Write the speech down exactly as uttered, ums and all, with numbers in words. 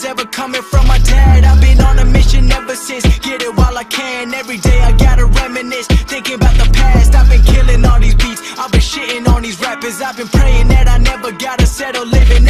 ever coming from my dad. I've been on a mission ever since, get it while I can. Every day I gotta reminisce, thinking about the past. I've been killing all these beats, I've been shitting on these rappers. I've been praying that I never gotta settle living